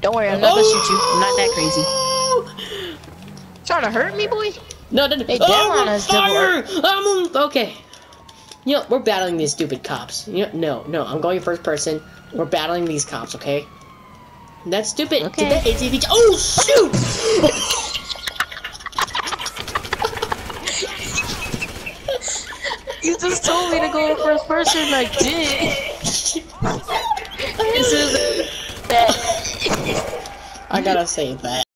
Don't worry, I'm not gonna shoot you. I'm not that crazy. Trying to hurt me, boy? No. Hey, Devon has fire! Okay. You know, we're battling these stupid cops. You know, no, I'm going first person. We're battling these cops, okay? That's stupid. Okay. Did that ATV? Oh shoot! You just told me to go first person, I did. This is bad. I gotta save that.